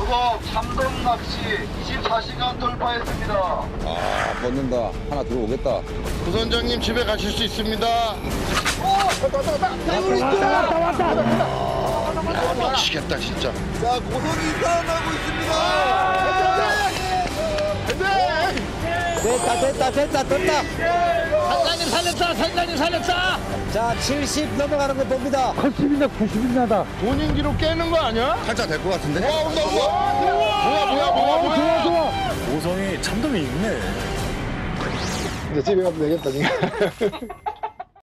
고속 참돔 낚시 24시간 돌파했습니다. 아, 뻗는다. 하나 들어오겠다. 부선장님 집에 가실 수 있습니다. 아, 미치겠다 진짜. 자, 고성이 살아나고 있습니다. 됐다. 사장님 살렸다. 자, 70 넘어가는 거 봅니다. 80이나 90이나다. 본인 기록 깨는 거 아니야? 살짝 될 것 같은데? 와, 온다. 뭐야. 좋아. 고성이 참돔이 있네. 이제 집에 가도 되겠다, 지금.